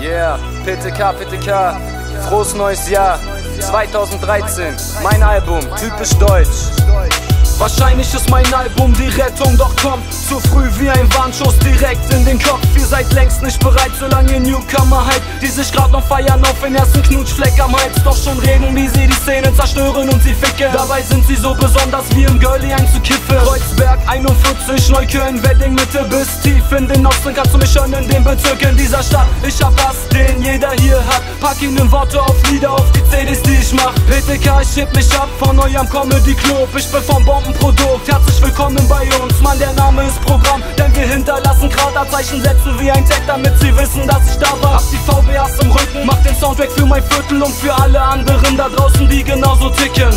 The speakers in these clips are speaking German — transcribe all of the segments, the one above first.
Yeah, PTK, frohes neues Jahr 2013, mein Album, typisch deutsch. Wahrscheinlich ist mein Album die Rettung, doch kommt zu früh wie ein Warnschuss direkt in den Kopf. Ihr seid längst nicht bereit, solange Newcomer hype, die sich grad noch feiern auf den ersten Knutschfleck am Hals. Doch schon reden, wie sie die Szene zerstören und sie ficken. Dabei sind sie so besonders wie im Girlie einzukiffen. Kreuzberg 41, Neukölln, Wedding, Mitte bis tief in den Osten. Kannst du mich hören in den Bezirken dieser Stadt. Ich hab was, den jeder hier hat. Pack ihn in Worte auf Lieder, auf die CDs, die ich mach. PTK, ich heb mich ab von eurem Comedy-Club. Ich bin vom Bombenprodukt, herzlich willkommen bei uns. Mann, der Name ist Programm, denn wir hinterlassen Kraterzeichen, setzen wie ein Tag, damit sie wissen, dass ich da war. Hab die VBAs im Rücken, mach den Soundtrack für mein Viertel und für alle anderen da draußen, die genauso ticken.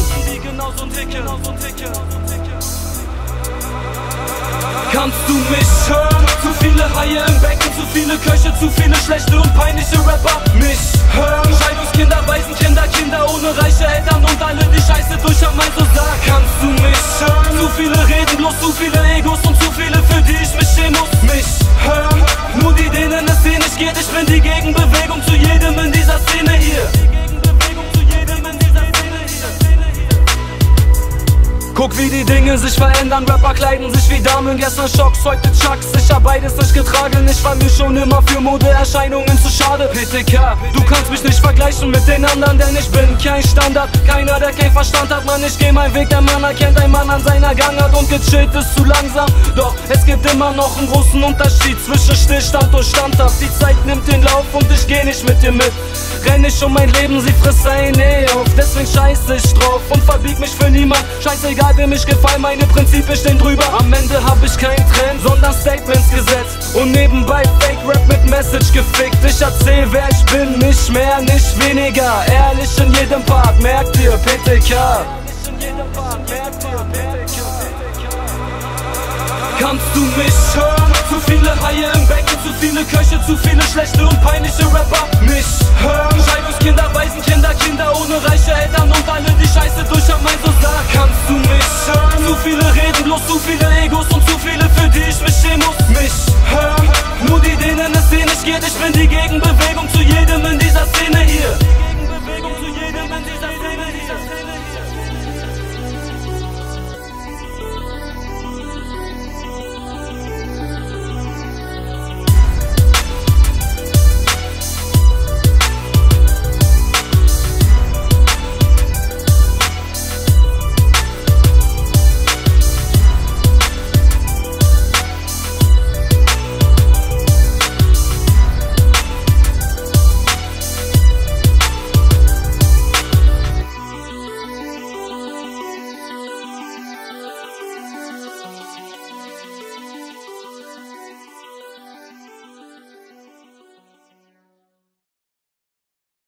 Kannst du mich hören? Zu viele Haie im Becken, zu viele Köche, zu viele schlechte und peinliche Rapper. Mich hören? Scheidungskinder, Waisenkinder, Kinder ohne reiche Eltern und alle, die Scheiße durch haben, mein so sag. Kannst du mich hören? Zu viele reden, bloß zu viele Egos und zu viele, für die ich mich schämen muss. Mich hören? Nur die, denen es hier nicht geht, ich bin die Gegenbewegung zu jedem in dieser Szene hier. Guck, wie die Dinge sich verändern, Rapper kleiden sich wie Damen. Gestern Schocks, heute Chucks, ich hab beides nicht getragen. Ich war mir schon immer für Modeerscheinungen zu schade. PTK, du kannst mich nicht vergleichen mit den anderen, denn ich bin kein Standard. Keiner, der keinen Verstand hat, Mann, ich geh meinen Weg. Der Mann erkennt, ein Mann an seiner Gangart und gechillt ist zu langsam. Doch es gibt immer noch einen großen Unterschied zwischen Stillstand und Standhaft. Die Zeit nimmt den Lauf und ich geh nicht mit dir mit. Renn nicht um mein Leben, sie frisst ein auf. Deswegen scheiß ich drauf und verbieg mich für niemand. Scheißegal, wem ich gefallen, meine Prinzipien stehen drüber. Am Ende hab ich kein Trend, sondern Statements gesetzt und nebenbei Fake-Rap mit Message gefickt. Ich erzähl, wer ich bin, nicht mehr, nicht weniger. Ehrlich in jedem Part, merkt ihr, PTK. Kannst du mich hören? Zu viele Haie im Becken, zu viele Köche, zu viele schlechte und peinliche Rapper. Mich hören? Scheidungskinder, Waisenkinder, Kinder ohne reiche Eltern und alle, die Scheiße durch haben, mein so sag. Kannst du mich hören? Zu viele reden, bloß zu viele Egos und zu viele, für die ich mich schämen muss. Mich